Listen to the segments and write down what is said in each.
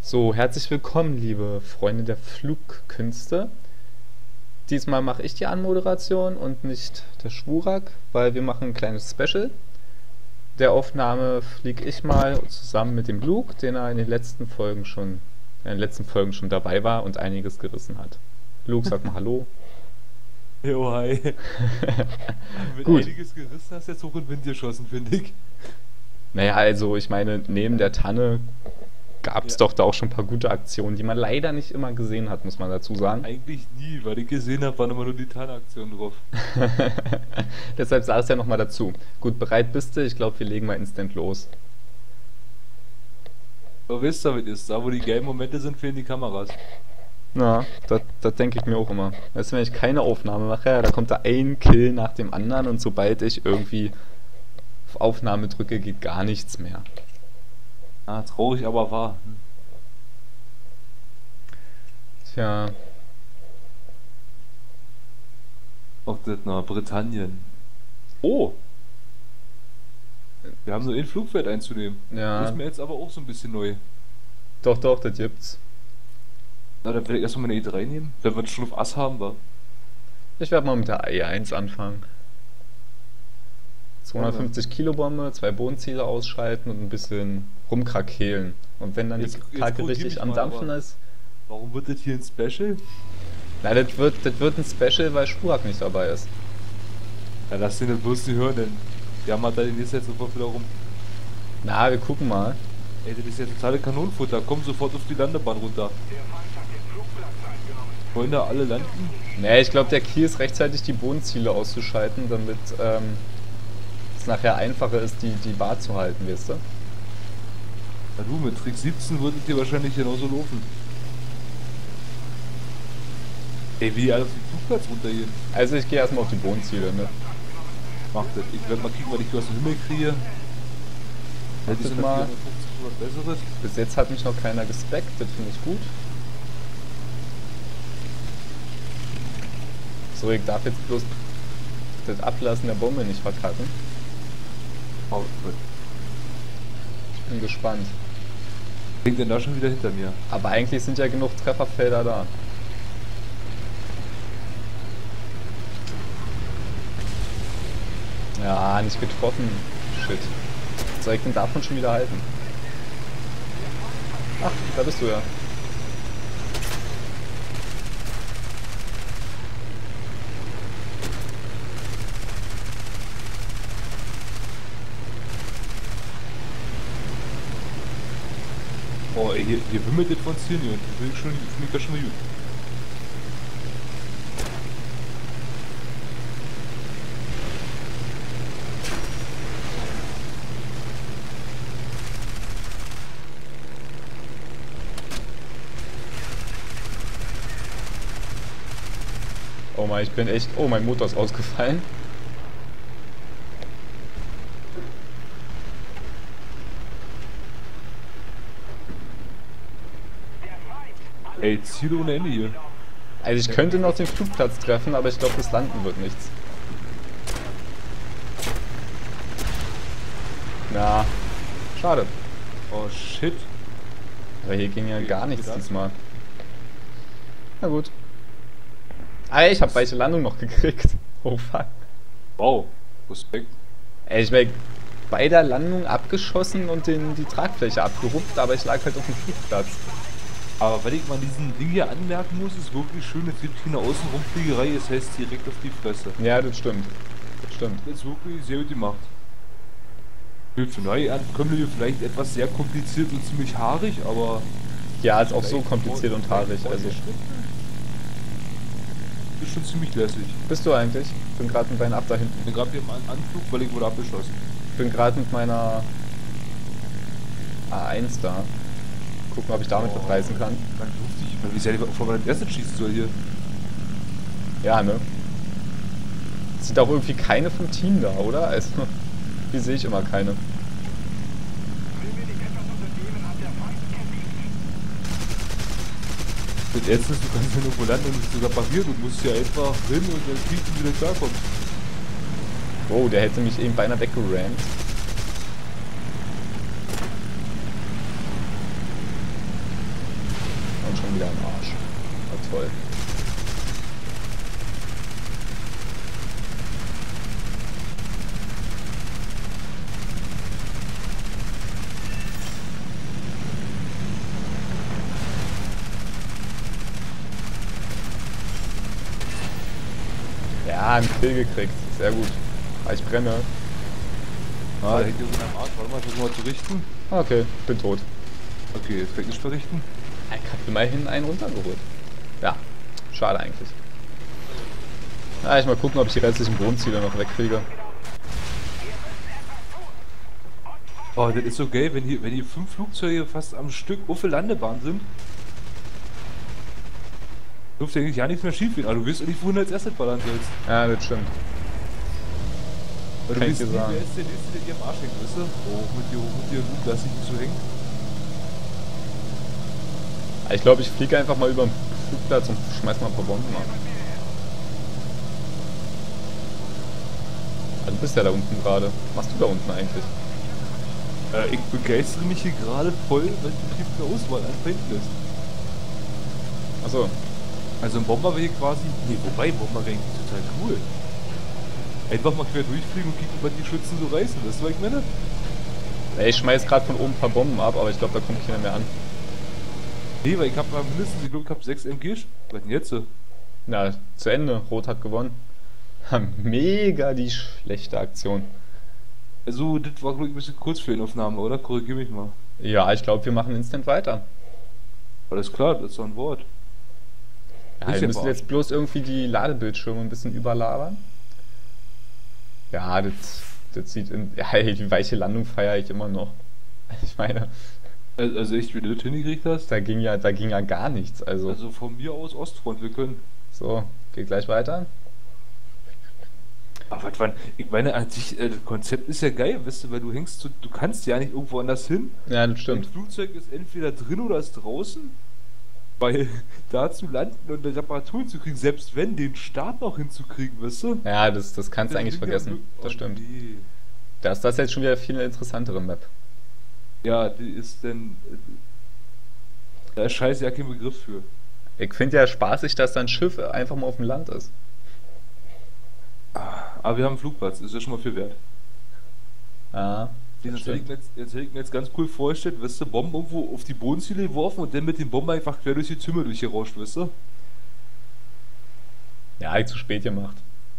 So, herzlich willkommen, liebe Freunde der Flugkünste. Diesmal mache ich die Anmoderation und nicht der Schwurak, weil wir machen ein kleines Special. Der Aufnahme fliege ich mal zusammen mit dem Luke, den er in den letzten Folgen schon dabei war und einiges gerissen hat. Luke, sag mal Hallo. Jo, hi. Mit Gut. einiges gerissen hast du jetzt hoch in den Wind geschossen, finde ich. Naja, also ich meine, neben der Tanne gab es Ja, doch da auch schon ein paar gute Aktionen, die man leider nicht immer gesehen hat, muss man dazu sagen. eigentlich nie, weil ich gesehen habe, waren immer nur die Tarnaktionen drauf. Deshalb sah es ja nochmal dazu. Gut, bereit bist du? Ich glaube, wir legen mal instant los. Aber wisst ihr, was ist? Da, wo die gelben Momente sind, fehlen die Kameras. Ja, das denke ich mir auch immer. Weißt du, wenn ich keine Aufnahme mache, ja, da kommt da ein Kill nach dem anderen und sobald ich irgendwie auf Aufnahme drücke, geht gar nichts mehr. Ah, traurig, aber wahr. Tja, Auch das nach Britannien. Oh, wir haben so ein Flugfeld einzunehmen. Das ja, ist mir jetzt aber auch so ein bisschen neu. doch, das gibt's. Na, dann werde ich erstmal meine E3 nehmen, wenn wir das schon auf Ass haben, war. Ich werde mal mit der E1 anfangen. Machen wir. 250 Kilo Bombe, 2 Bodenziele ausschalten und ein bisschen rumkrakehlen. Und wenn dann die Jetzt Kacke korrigier richtig mich am mal, Dampfen aber ist, warum wird das hier ein Special? na, das wird ein Special, weil Spurak nicht dabei ist. Ja, lass den das bloß nicht hören, denn der hat da den jetzt sofort wieder rum. Na, wir gucken mal. Ey, das ist ja totale Kanonenfutter. Komm sofort auf die Landebahn runter. Wollen da alle landen? Nee, ich glaube, der Key ist rechtzeitig die Bodenziele auszuschalten, damit es nachher einfacher ist, die Bar zu halten, weißt du? Na du, mit Trick 17 wird es dir wahrscheinlich genauso laufen. Ey, wie die alle auf den Flugplatz runtergehen. Also ich gehe erstmal auf die Bodenziele, ne? Macht das. Ich werde mal kicken, was ich aus dem Himmel kriege. Das Wartet ist mal. 450 was Besseres. Bis jetzt hat mich noch keiner gespeckt, das finde ich gut. So, ich darf jetzt bloß das Ablassen der Bombe nicht verkacken. Oh, gut. Ich bin gespannt. Klingt denn da schon wieder hinter mir? Aber eigentlich sind ja genug Trefferfelder da. Ja, nicht getroffen. Shit. Soll ich denn davon schon wieder halten? Ach, da bist du ja. Oh, ey, hier wimmelt das von Zielen hier und das finde ich ja schon mal gut. Oh mein, ich bin echt... Oh, mein Motor ist ausgefallen. Ey, Ziele ohne Ende hier. Also ich könnte noch den Flugplatz treffen, aber ich glaube, das Landen wird nichts. Na, schade. Oh shit. Aber hier ging ja Wie gar hast du nichts gedacht? diesmal. Na gut. Ah, ich habe weiche Landung noch gekriegt. Oh fuck. Wow. Respekt. Ey, ich wäre bei der Landung abgeschossen und die Tragfläche abgerupft, aber ich lag halt auf dem Flugplatz. Aber wenn ich mal diesen Ding hier anmerken muss, ist wirklich schön, es gibt keine Außenrumfliegerei, es heißt direkt auf die Fresse. Ja, das stimmt. Das stimmt. Das ist wirklich sehr gut gemacht. Für Neuankömmlinge vielleicht etwas sehr kompliziert und ziemlich haarig, aber Ja, ist auch so vielleicht kompliziert und haarig. Also, ist schon ziemlich lässig. bist du eigentlich? Ich bin gerade mit meiner Ab da hinten. Ich bin gerade hier im Anflug, weil ich wurde abgeschossen. Ich bin gerade mit meiner A1 da. Gucken, ob ich damit mitreißen kann. Ganz lustig. Wie sehr die vor meinem ersten schießen soll hier. Ja, ne? Sind auch irgendwie keine vom Team da, oder? Also, wie sehe ich immer keine. Das Ärzte ist, du kannst ja irgendwo landen und es ist sogar pariert und musst ja einfach hin und dann fliegen, wie du klarkommst. Oh, der hätte mich eben beinahe weggerammt. wieder im Arsch. Na toll. Ja, einen Kill gekriegt. Sehr gut. Aber ich brenne. Ah, da hängt irgendwo am Arsch. Warte mal, versuchen wir zu richten. Okay, bin tot. Okay, jetzt kann ich nicht verrichten. Ich hab immerhin einen runtergeholt. Ja, schade eigentlich. Ja, ich mal gucken, ob ich die restlichen Bodenziele noch wegkriege. Oh, das ist so geil, wenn hier 5 Flugzeuge fast am Stück auf der Landebahn sind. Dürfte eigentlich ja nichts mehr schief gehen, aber du wirst auch nicht, wohin du als erstes ballern sollst. Ja, das stimmt. Weil du Kann weißt ich nie, dir sagen. wer ist der Nächste, der dir am Arsch hängt, weißt du? Oh, mit dir Luke lass dich nicht so hängen. Ich glaube, ich fliege einfach mal über den Flugplatz und schmeiß mal ein paar Bomben an. Ah, du bist ja da unten gerade. Was machst du da unten eigentlich? Ich begeistere mich hier gerade voll, weil du die Auswahl an Feinden ist. Achso. Also ein Bomber wäre hier quasi... Nee, wobei, Bomber wäre eigentlich total cool. Einfach mal quer durchfliegen und gucken, was die Schützen so reißen. Das war ich meine. Ich schmeiß gerade von oben ein paar Bomben ab, aber ich glaube, da kommt keiner mehr an. Nee, weil ich habe mindestens, ich glaube, ich habe 6 MGs. Was denn jetzt? Na, zu Ende. Rot hat gewonnen. Mega die schlechte Aktion. Also, das war, glaube ich, ein bisschen kurz für Aufnahme, oder? Korrigier mich mal. Ja, ich glaube, wir machen instant weiter. Alles klar, das ist doch ein Wort. Ja, wir müssen jetzt bloß irgendwie die Ladebildschirme ein bisschen überlagern. Ja, das sieht in. Ja, die weiche Landung feiere ich immer noch. Ich meine. Also echt, wie du das hingekriegt hast? Da ging ja gar nichts. Also von mir aus Ostfront, wir können. So, geht gleich weiter. Aber was war. Ich meine, an sich, das Konzept ist ja geil, weißt du, weil du hängst, du kannst ja nicht irgendwo anders hin. Ja, das stimmt. Das Flugzeug ist entweder drin oder ist draußen. Weil da zu landen und eine Reparatur zu kriegen, selbst wenn, den Start noch hinzukriegen, weißt du? Ja, das kannst du eigentlich vergessen. Das stimmt. Nee. Das ist jetzt schon wieder viel interessantere Map. Ja, die ist denn. Da ist scheiße ja kein Begriff für. Ich finde ja spaßig, dass dein Schiff einfach mal auf dem Land ist. Aber wir haben einen Flugplatz, ist ja schon mal viel wert. Ja. Jetzt hätte ich mir jetzt ganz cool vorgestellt, weißt du, Bomben irgendwo auf die Bodenziele geworfen und dann mit den Bomben einfach quer durch die Zimmer durchgerauscht, weißt du? Ja, ich zu spät gemacht.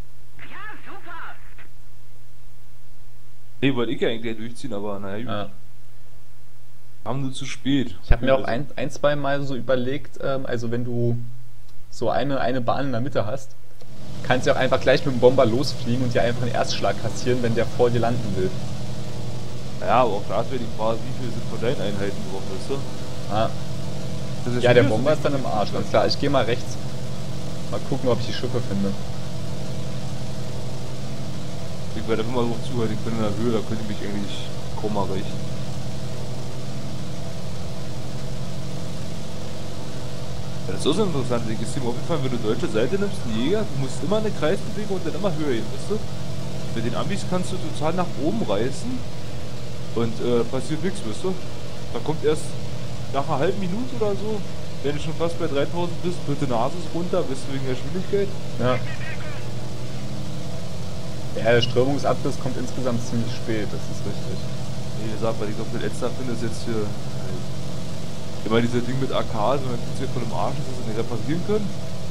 Nee, wollte ich ja eigentlich durchziehen, aber naja, gut. Ja. Haben nur zu spät. Ich habe mir auch ein, zwei Mal so überlegt, also wenn du so eine Bahn in der Mitte hast, kannst du auch einfach gleich mit dem Bomber losfliegen und dir einfach einen Erstschlag kassieren, wenn der vor dir landen will. Ja, aber auch da wäre die Frage, wie viel sind von deinen Einheiten drauf, weißt du? Ah. Ja, der Bomber ist dann im Arsch, ganz klar. Ich gehe mal rechts. Mal gucken, ob ich die Schiffe finde. Ich werde einfach mal so zuhören, ich bin in der Höhe, da könnte ich mich eigentlich kaum erreichen. Ja, das ist auch so interessant, ich sehe auf jeden Fall, wenn du deutsche Seite nimmst, einen Jäger, du musst immer eine Kreisbewegung und dann immer höher gehen, weißt du? Mit den Ambis kannst du total nach oben reißen. Und passiert nichts, weißt du? Da kommt erst nach einer halben Minute oder so, wenn du schon fast bei 3000 bist, wird die Nase runter, bist du wegen der Geschwindigkeit. Ja. Ja, der Strömungsabriss kommt insgesamt ziemlich spät, das ist richtig. Nee, sag mal, ich glaube, der letzte Abfind ist jetzt hier. Immer dieser Ding mit AK, wenn man jetzt von dem Arsch ist, dass sie nicht reparieren können.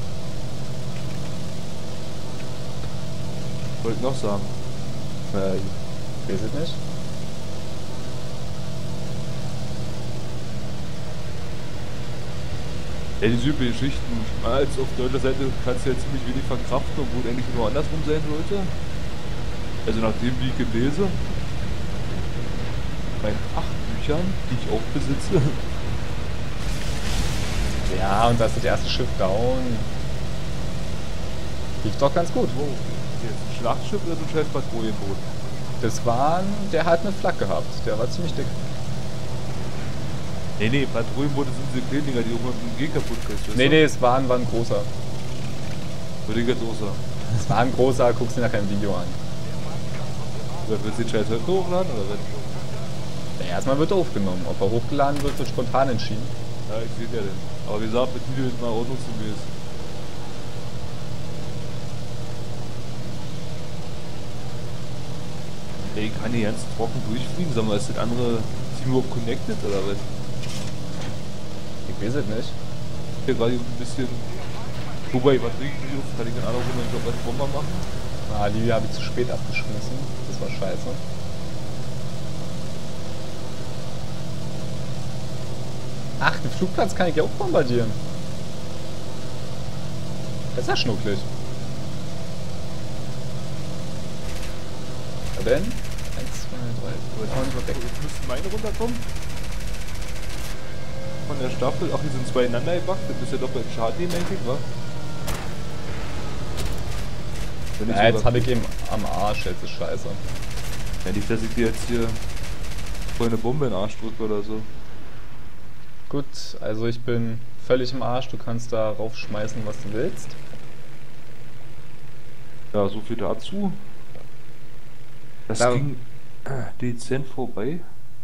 Wollte ich noch sagen. Ich weiß es nicht. Ja, die üblichen Geschichten. Als auf deutscher Seite kannst du ja ziemlich wenig verkraften, obwohl eigentlich nur andersrum sein sollte. Also nach dem, wie ich lese. Bei 8 Büchern, die ich auch besitze. Ja, und da ist das erste Schiff down. Lief doch ganz gut. Wow. Jetzt ein Schlachtschiff oder so ein scheiß Patrouillenboot? Der hat eine Flak gehabt. Der war ziemlich dick. Nee, Patrouillenboote sind diese kleinen Dinger, die irgendwann mit dem G kaputt kriegst. Nee, es war ein großer. Würde ich jetzt auch sagen. Es war ein großer, guckst dir nachher ein Video an. Willst du den Scheiß heute hochladen oder was? Ja, erstmal wird er aufgenommen. Ob er hochgeladen wird, wird spontan entschieden. Ja, ich sehe ja denn. Aber wie gesagt, mit Video ist mal ordnungsgemäß. Ey, kann die ganz trocken durchfliegen? Sag mal, ist das andere Team überhaupt connected oder was? Ich weiß es nicht. Hier gerade ein bisschen. Wobei, was regt mich auf? Kann ich in einer Runde einen Job als Bomber machen? Ah, die habe ich zu spät abgeschmissen. Das war scheiße. Ach, den Flugplatz kann ich ja auch bombardieren. Das ist ja schnucklig. Na denn? 1, 2, 3, Jetzt müssten meine runterkommen. Von der Staffel. Ach, die sind zwei ineinander gebracht. Das ist ja doppelt Schaden nehmen, denke ich, wa? Ja, jetzt habe ich ihn am Arsch, jetzt ist scheiße. Ja, nicht, dass ich dir jetzt hier voll eine Bombe in den Arsch drücke oder so. Gut, also ich bin völlig im Arsch, du kannst da raufschmeißen, was du willst. Ja, so viel dazu. Das Da ging dezent vorbei.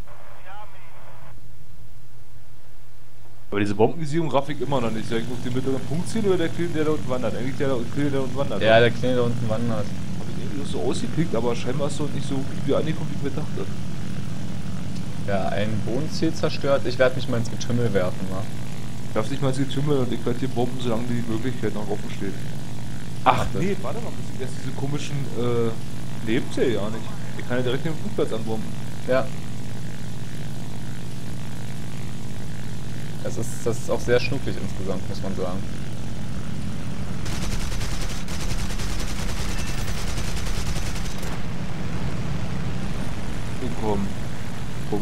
Aber diese Bombenvisierung raff ich immer noch nicht. Soll ich auf den mittleren Punkt ziehen oder der Kill, der da unten wandert? Eigentlich der Kill, der unten wandert. Ja, der Kleine da unten wandert. Hab ich irgendwie so ausgeklickt, aber scheinbar ist so nicht so gut wie angekommen, wie ich mir dachte. Ja, ein Bodenziel zerstört. Ich werde mich mal ins Getümmel werfen, wa? Darf nicht mal ins Getümmel und ich werde hier bomben, solange die Möglichkeit noch offen steht. Ach nee, warte mal, das ist diese komischen, lebt ja ja nicht. Ich kann ja direkt den Flugplatz anbomben. Ja. Das ist auch sehr schnucklig insgesamt, muss man sagen. So, komm. Komm.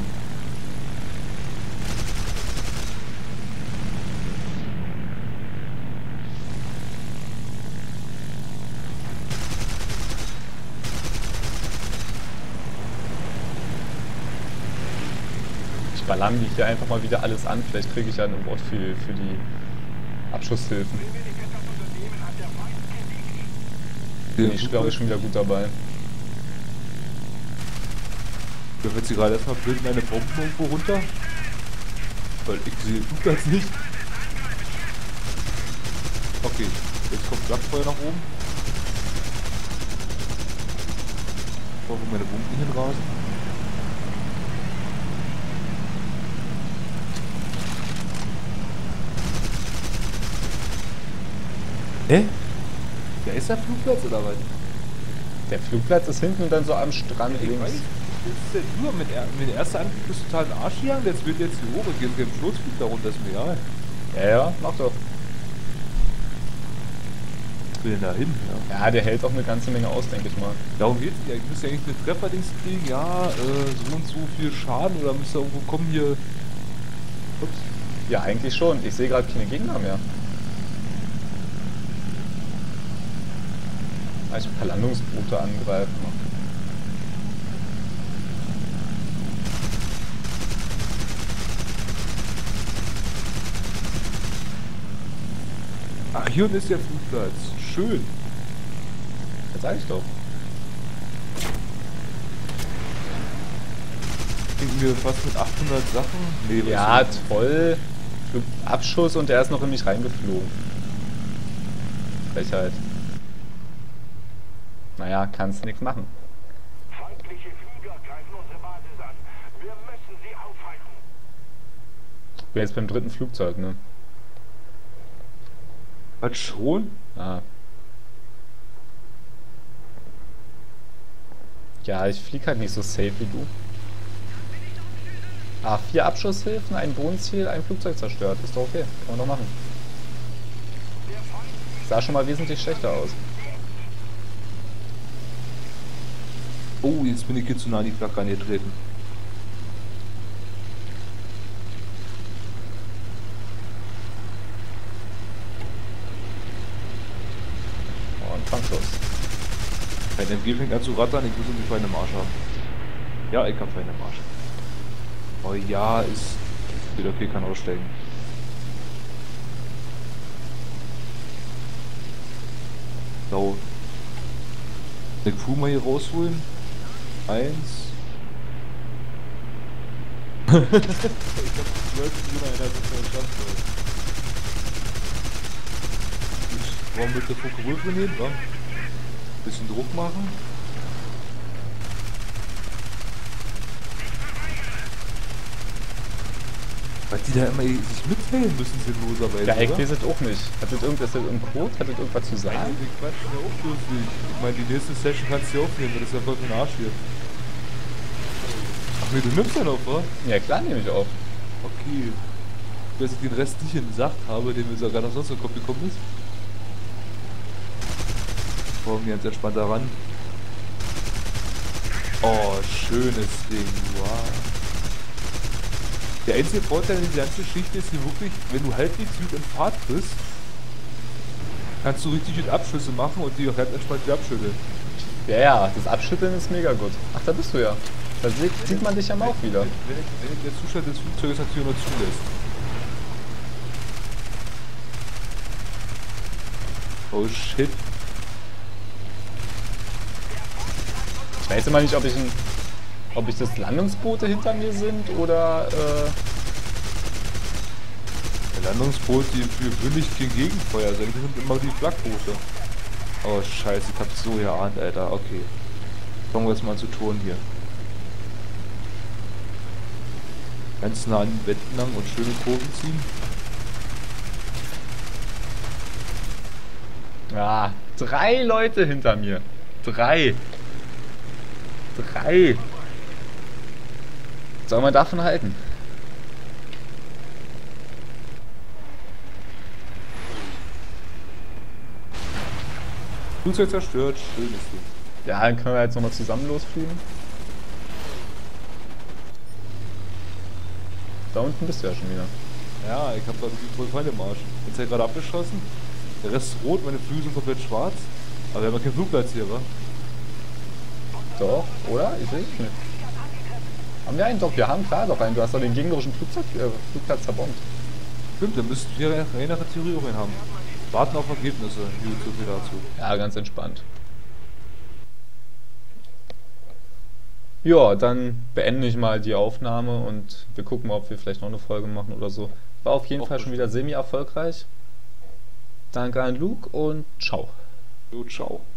Ich ballern mich hier einfach mal wieder alles an. Vielleicht kriege ich ja ein Award für die Abschusshilfen. Bin ich, glaube ich, schon wieder gut dabei. Ich werfe jetzt hier gerade erstmal blind meine Bomben irgendwo runter. Weil ich sehe den Flugplatz nicht. Okay, jetzt kommt Flakfeuer nach oben. Wo meine Bomben hinrasen. Hä? Ja, ist der Flugplatz oder was? Der Flugplatz ist hinten und dann so am Strand Ich links. weiß, das ist ja nur mit der ersten Angriff bist du total in den Arsch gegangen, jetzt wird jetzt hier hoch, ich gehe im Sturzflug darunter, ist mir egal. Ja, mach doch. Ich will denn da hin, ja. Ja, der hält auch eine ganze Menge aus, denke ich mal. Darum geht's ja, ich müsste ja eigentlich eine Trefferdings kriegen, ja, so und so viel Schaden oder müsste irgendwo kommen hier. Ups. Ja, eigentlich schon. Ich sehe gerade keine Gegner mehr. Ich ein paar Landungsboote angreifen. Ach, hier unten ist der Flugplatz. Schön. Das sag ich doch. Kriegen wir fast mit 800 Sachen? Nee, Ja, toll. Abschuss und er ist noch in mich reingeflogen. Frechheit. Naja, kannst nichts machen. Feindliche Flieger greifen unsere Basis an. Wir müssen sie aufhalten. Ich bin jetzt beim dritten Flugzeug, ne? Was schon? Ah. Ja, ich flieg halt nicht so safe wie du. Ah, 4 Abschusshilfen, ein Bodenziel, ein Flugzeug zerstört. Ist doch okay. Kann man doch machen. Sah schon mal wesentlich schlechter aus. Oh, jetzt bin ich hier zu nah an die Flagge angetreten. Und Fangschuss. Mein MG fängt an zu rattern, ich muss irgendwie Feinde im Arsch haben. Ja, ich hab Feinde im Arsch. Oh ja, ist wieder okay, kann aussteigen. So. Den Fu mal hier rausholen. 1. Ich hab 12 Minuten in der Zeit geschafft. Wollen wir mit der Fokurwürfel nehmen, wa? Bisschen Druck machen. Weil die da immer sich mitteilen müssen, sinnloserweise. Ja, ich oder? weiß es auch nicht. Hat das irgendein Code? Hat das irgendwas zu sagen? Nein, die quatschen ja auch lustig. Ich meine, die nächste Session kannst du ja aufnehmen, das ist ja voll für den Arsch hier. Ach nee, du nimmst ja noch, wa? Ja, klar nehme ich auf. Okay. Dass ich den Rest nicht gesagt habe, den mir sogar noch sonst im Kopf gekommen ist. Kommen wir ganz entspannt da ran. Oh, schönes Ding, wow. Der einzige Vorteil in der ganzen Geschichte ist hier wirklich, wenn du halbwegs gut in Fahrt bist, kannst du richtig gut Abschüsse machen und die auch ganz entspannt wieder abschütteln. Ja, ja, das Abschütteln ist mega gut. Ach, da bist du ja. Da sieht man dich am auch wieder. Wenn der Zustand des Flugzeuges natürlich noch zulässt. Oh shit. Ich weiß immer nicht, ob ich das Landungsboote hinter mir sind oder Der Landungsboot, die für gewöhnlich kein Gegenfeuer sind, die sind immer die Flagboote. Oh scheiße, ich hab's so geahnt, Alter. Okay. Fangen wir jetzt mal an zu touren hier. Ganz nah an den Wänden lang und schöne Kurven ziehen. ja, 3 Leute hinter mir. 3. Soll man davon halten? Flugzeug zerstört, schönes Ding. Ja, dann können wir jetzt nochmal zusammen losfliegen. Da unten bist du ja schon wieder. Ja, ich hab da wirklich voll Feinde im Arsch. Jetzt ja gerade abgeschossen. Der Rest ist rot, meine Flügel sind komplett schwarz. Aber wir haben ja keinen Flugplatz hier, wa? Doch, oder? Ich weiß es nicht. Haben wir einen? Doch, wir haben klar doch einen. Du hast doch den gegnerischen Flugplatz zerbombt. Stimmt, dann müssten wir rein nach der Theorie auch einen haben. Warten auf Ergebnisse, so viel dazu. Ja, ganz entspannt. Ja, dann beende ich mal die Aufnahme und wir gucken mal, ob wir vielleicht noch eine Folge machen oder so. War auf jeden Fall schon wieder semi-erfolgreich. Danke an Luke und ciao. Jo, ciao.